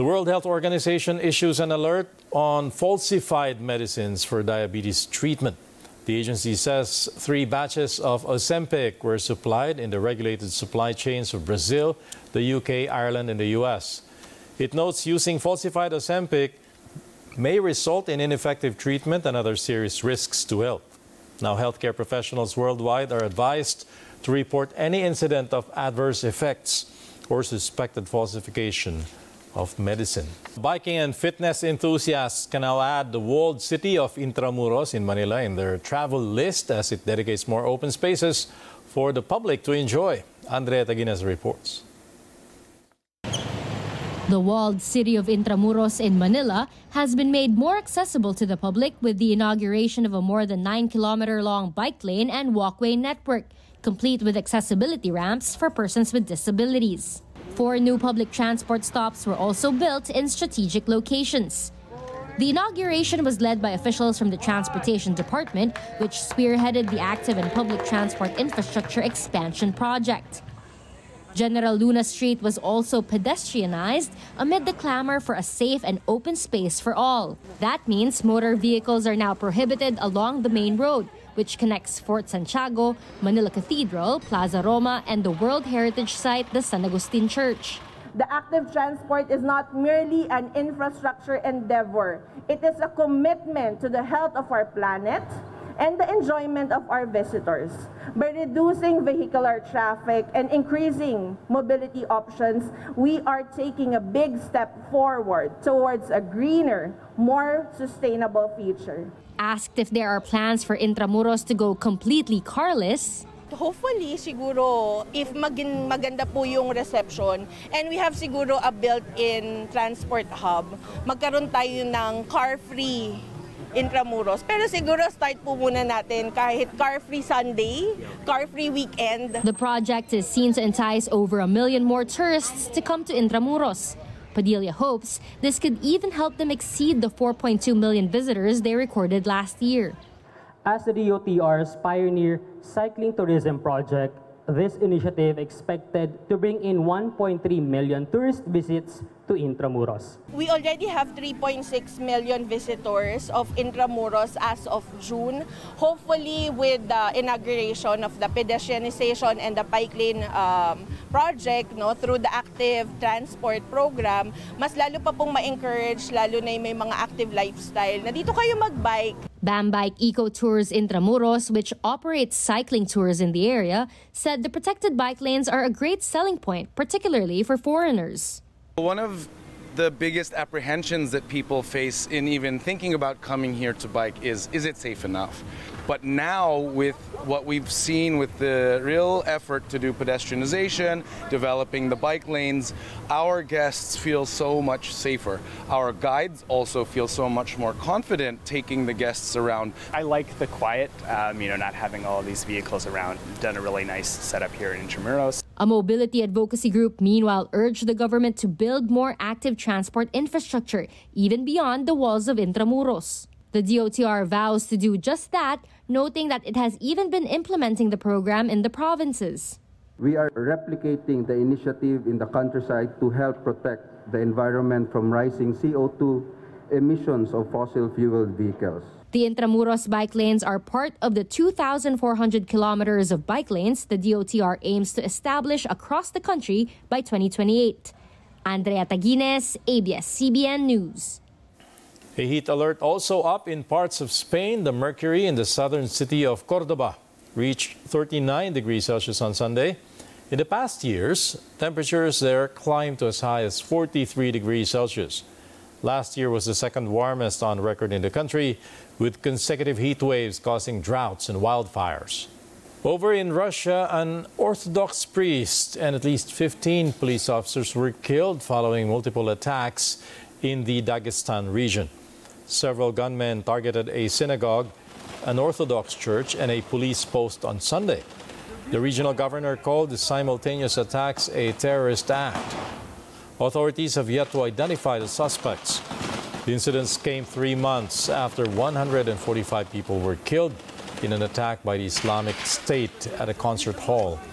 The World Health Organization issues an alert on falsified medicines for diabetes treatment. The agency says 3 batches of Ozempic were supplied in the regulated supply chains of Brazil, the UK, Ireland, and the US. It notes using falsified Ozempic may result in ineffective treatment and other serious risks to health. Now, healthcare professionals worldwide are advised to report any incident of adverse effects or suspected falsification of medicine. Biking and fitness enthusiasts can now add the walled city of Intramuros in Manila in their travel list as it dedicates more open spaces for the public to enjoy. Andrea Taguines reports. The walled city of Intramuros in Manila has been made more accessible to the public with the inauguration of a more than 9-kilometer-long bike lane and walkway network, complete with accessibility ramps for persons with disabilities. 4 new public transport stops were also built in strategic locations. The inauguration was led by officials from the Transportation Department, which spearheaded the active and public transport infrastructure expansion project. General Luna Street was also pedestrianized amid the clamor for a safe and open space for all. That means motor vehicles are now prohibited along the main road, which connects Fort Santiago, Manila Cathedral, Plaza Roma, and the World Heritage Site, the San Agustin Church. The active transport is not merely an infrastructure endeavor. It is a commitment to the health of our planet and the enjoyment of our visitors. By reducing vehicular traffic and increasing mobility options, we are taking a big step forward towards a greener, more sustainable future. Asked if there are plans for Intramuros to go completely carless, hopefully, siguro, if maganda po yung reception and we have siguro a built-in transport hub, magkaroon tayo ng car-free Intramuros. Pero siguro start po muna natin kahit car-free Sunday, car-free weekend. The project is seen to entice over 1 million more tourists to come to Intramuros. Padilla hopes this could even help them exceed the 4.2 million visitors they recorded last year. As the DOTR's pioneer cycling tourism project, this initiative expected to bring in 1.3 million tourist visits to Intramuros. We already have 3.6 million visitors of Intramuros as of June. Hopefully, with the inauguration of the pedestrianization and the bike lane project, through the active transport program, mas lalo pa pong ma-encourage, lalo na yung may mga active lifestyle, na dito kayo mag-bike. Bambike Eco Tours Intramuros, which operates cycling tours in the area, said the protected bike lanes are a great selling point, particularly for foreigners. One of the biggest apprehensions that people face in even thinking about coming here to bike is it safe enough? But now, with what we've seen with the real effort to do pedestrianization, developing the bike lanes, our guests feel so much safer. Our guides also feel so much more confident taking the guests around. I like the quiet, not having all these vehicles around. We've done a really nice setup here in Intramuros. A mobility advocacy group, meanwhile, urged the government to build more active transport infrastructure, even beyond the walls of Intramuros. The DOTR vows to do just that, noting that it has even been implementing the program in the provinces. We are replicating the initiative in the countryside to help protect the environment from rising CO2 emissions of fossil-fueled vehicles. The Intramuros bike lanes are part of the 2,400 kilometers of bike lanes the DOTR aims to establish across the country by 2028. Andrea Taguines, ABS-CBN News. A heat alert also up in parts of Spain. The mercury in the southern city of Cordoba reached 39 degrees Celsius on Sunday. In the past years, temperatures there climbed to as high as 43 degrees Celsius. Last year was the second warmest on record in the country, with consecutive heat waves causing droughts and wildfires. Over in Russia, an Orthodox priest and at least 15 police officers were killed following multiple attacks in the Dagestan region. Several gunmen targeted a synagogue, an Orthodox church, and a police post on Sunday. The regional governor called the simultaneous attacks a terrorist act. Authorities have yet to identify the suspects. The incidents came 3 months after 145 people were killed in an attack by the Islamic State at a concert hall